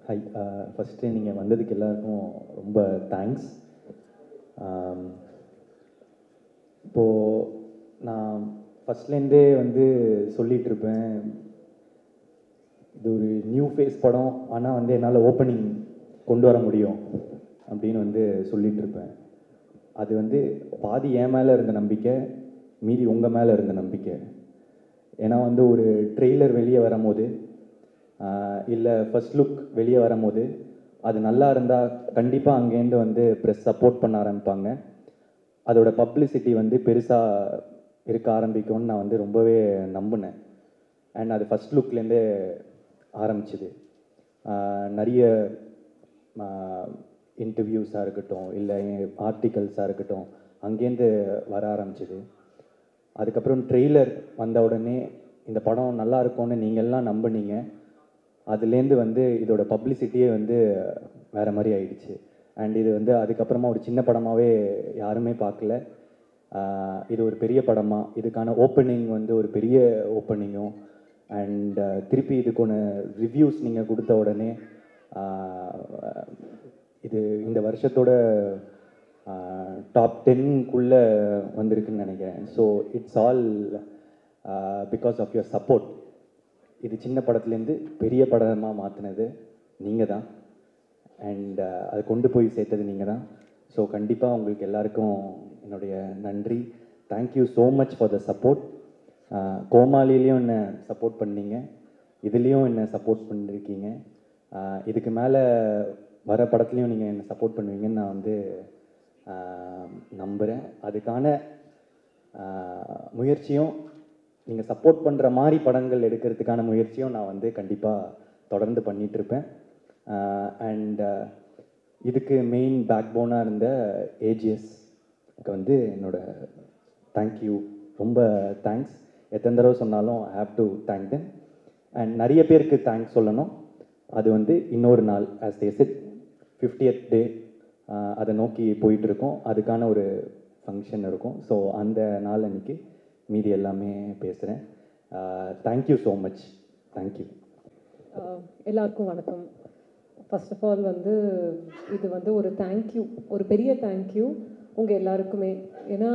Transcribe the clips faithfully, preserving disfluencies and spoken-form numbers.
High, first நீங்கள் வந்ததுக்கு எல்லாருக்கும் ரொம்ப தேங்க்ஸ். இப்போது நான் ஃபஸ்ட்லேருந்தே வந்து சொல்லிகிட்ருப்பேன், இது ஒரு நியூ ஃபேஸ் படம், ஆனால் வந்து என்னால் ஓப்பனிங் கொண்டு வர முடியும் அப்படின்னு வந்து சொல்லிகிட்ருப்பேன். அது வந்து பாதி என் மேலே இருந்த நம்பிக்கை, மீதி உங்கள் மேலே இருந்த நம்பிக்கை. ஏன்னா வந்து ஒரு ட்ரெய்லர் வெளியே வரும்போது இல்லை ஃபர்ஸ்ட் லுக் வெளியே வரும்போது அது நல்லா இருந்தால் கண்டிப்பாக அங்கேருந்து வந்து ப்ரெஸ் சப்போர்ட் பண்ண ஆரம்பிப்பாங்க. அதோட பப்ளிசிட்டி வந்து பெருசாக இருக்க ஆரம்பிக்கும்னு நான் வந்து ரொம்பவே நம்பினேன். அண்ட் அது ஃபஸ்ட் லுக்லேருந்தே ஆரம்பிச்சுது. நிறைய இன்டர்வியூஸாக இருக்கட்டும், இல்லை ஆர்டிகல்ஸாக இருக்கட்டும், அங்கேருந்து வர ஆரம்பிச்சுது. அதுக்கப்புறம் ட்ரெய்லர் வந்த உடனே இந்த படம் நல்லா இருக்கும்னு நீங்கள்லாம் நம்பினீங்க. அதுலேருந்து வந்து இதோட பப்ளிசிட்டியே வந்து வேறு மாதிரி ஆயிடுச்சு. அண்ட் இது வந்து அதுக்கப்புறமா ஒரு சின்ன படமாகவே யாருமே பார்க்கல. இது ஒரு பெரிய படமாக, இதுக்கான ஓப்பனிங் வந்து ஒரு பெரிய ஓப்பனிங்கும், அண்ட் திருப்பி இதுக்கான ரிவ்யூஸ் நீங்கள் கொடுத்த உடனே இது இந்த வருஷத்தோட டாப் டென்க்குள்ளே வந்திருக்குன்னு நினைக்கிறேன். So it's all because of your support. இது சின்ன படத்துலேருந்து பெரிய படமாக மாற்றினது நீங்கள் தான், அண்ட் அதை கொண்டு போய் சேர்த்தது நீங்கள் தான். ஸோ கண்டிப்பாக உங்களுக்கு எல்லாருக்கும் என்னுடைய நன்றி. Thank you so much for the support. கோமாளிலையும் என்னை சப்போர்ட் பண்ணீங்க, இதுலேயும் என்னை சப்போர்ட் பண்ணியிருக்கீங்க. இதுக்கு மேலே வர படத்துலையும் நீங்கள் என்னை சப்போர்ட் பண்ணுவீங்கன்னு நான் வந்து நம்புகிறேன். அதுக்கான முயற்சியும், நீங்கள் சப்போர்ட் பண்ணுற மாதிரி படங்கள் எடுக்கிறதுக்கான முயற்சியும் நான் வந்து கண்டிப்பாக தொடர்ந்து பண்ணிகிட்ருப்பேன். அண்ட் இதுக்கு மெயின் பேக் போனாக இருந்த ஏஜிஎஸ்க்கு வந்து என்னோட தேங்க்யூ, ரொம்ப தேங்க்ஸ். எத்தனை தடவை சொன்னாலும் I have to thank them. And நிறைய பேருக்கு தேங்க்ஸ் சொல்லணும். அது வந்து இன்னொரு நாள், as they said fiftieth day அதை நோக்கி போயிட்டுருக்கோம். அதுக்கான ஒரு ஃபங்க்ஷன் இருக்கும். ஸோ அந்த நாள் அன்றைக்கி மீதி எல்லாமே பேசுகிறேன். Thank you so much. தேங்க்யூ. எல்லாருக்கும் வணக்கம். ஃபர்ஸ்ட் ஆஃப் ஆல் வந்து இது வந்து ஒரு தேங்க்யூ, ஒரு பெரிய தேங்க்யூ உங்கள் எல்லாருக்குமே. ஏன்னா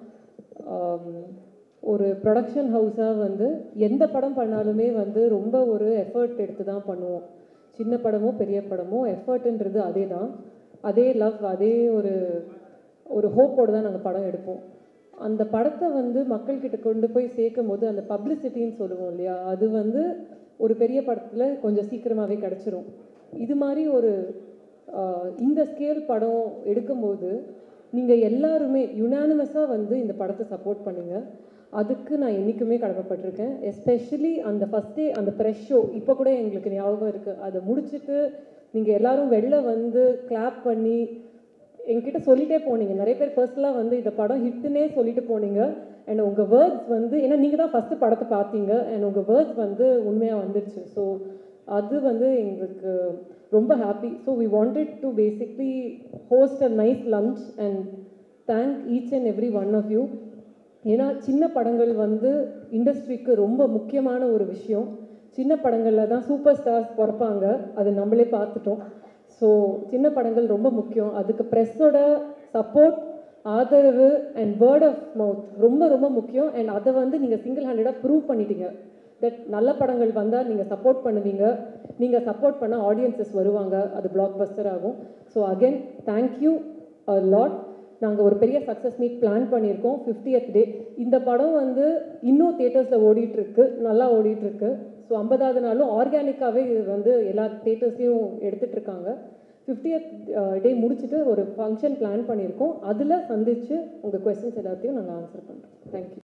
ஒரு ப்ரொடக்ஷன் ஹவுஸாக வந்து எந்த படம் பண்ணாலுமே வந்து ரொம்ப ஒரு எஃபர்ட் எடுத்து தான் பண்ணுவோம். சின்ன படமோ பெரிய படமோ எஃபர்ட்ன்றது அதே தான், அதே லவ், அதே ஒரு ஒரு ஹோப்போடு தான் நாங்கள் படம் எடுப்போம். அந்த படத்தை வந்து மக்கள்கிட்ட கொண்டு போய் சேர்க்கும் போது அந்த பப்ளிசிட்டின்னு சொல்லுவோம் இல்லையா, அது வந்து ஒரு பெரிய படத்தில் கொஞ்சம் சீக்கிரமாகவே கிடச்சிரும். இது மாதிரி ஒரு இந்த ஸ்கேல் படம் எடுக்கும்போது நீங்கள் எல்லாருமே யுனானிமஸாக வந்து இந்த படத்தை சப்போர்ட் பண்ணுங்கள். அதுக்கு நான் என்றைக்குமே கடமைப்பட்டிருக்கேன். எஸ்பெஷலி அந்த ஃபஸ்ட்டே அந்த ப்ரெஷ் ஷோ இப்போ கூட எங்களுக்கு ஞாபகம் இருக்குது. அதை முடிச்சுட்டு நீங்கள் எல்லோரும் வெளில வந்து கிளாப் பண்ணி என்கிட்ட சொல்லிகிட்டே போனீங்க. நிறைய பேர் பர்சனலாக வந்து இந்த படம் ஹிட்டுன்னே சொல்லிட்டு போனீங்க. அண்ட் உங்கள் வேர்ட்ஸ் வந்து, ஏன்னா நீங்கள் தான் ஃபஸ்ட்டு படத்தை பார்த்தீங்க, அண்ட் உங்கள் வேர்ட்ஸ் வந்து உண்மையாக வந்துடுச்சு. ஸோ அது வந்து எங்களுக்கு ரொம்ப happy. So we wanted to basically host a nice lunch and thank each and every one of you. ஏன்னா சின்ன படங்கள் வந்து இண்டஸ்ட்ரிக்கு ரொம்ப முக்கியமான ஒரு விஷயம். சின்ன படங்களில் தான் சூப்பர் ஸ்டார்ஸ் பிறப்பாங்க, அது நம்மளே பார்த்துட்டோம். ஸோ சின்ன படங்கள் ரொம்ப முக்கியம். அதுக்கு ப்ரெஸ்ஸோட சப்போர்ட், ஆதரவு அண்ட் வேர்ட் ஆஃப் மவுத் ரொம்ப ரொம்ப முக்கியம். அண்ட் அதை வந்து நீங்கள் சிங்கிள் ஹேண்டடாக ப்ரூவ் பண்ணிட்டீங்க. தட் நல்ல படங்கள் வந்தால் நீங்கள் சப்போர்ட் பண்ணுவீங்க, நீங்கள் சப்போர்ட் பண்ண ஆடியன்ஸஸ் வருவாங்க, அது பிளாக் பஸ்டர் ஆகும். So again thank you a lot. நாங்கள் ஒரு பெரிய சக்ஸஸ் மீட் பிளான் பண்ணியிருக்கோம் ஃபிஃப்டியத் டே. இந்த படம் வந்து இன்னும் தியேட்டர்ஸில் ஓடிட்டுருக்கு, நல்லா ஓடிட்டுருக்கு. ஸோ ஐம்பதாவது நாளும் ஆர்கானிக்காகவே இது வந்து எல்லா தியேட்டர்ஸையும் எடுத்துகிட்ருக்காங்க. ஃபிஃப்டியத் டே முடிச்சுட்டு ஒரு ஃபங்க்ஷன் பிளான் பண்ணியிருக்கோம். அதில் சந்தித்து உங்கள் கொஸ்டின்ஸ் எல்லாத்தையும் நாங்கள் ஆன்சர் பண்ணுறோம். தேங்க்யூ.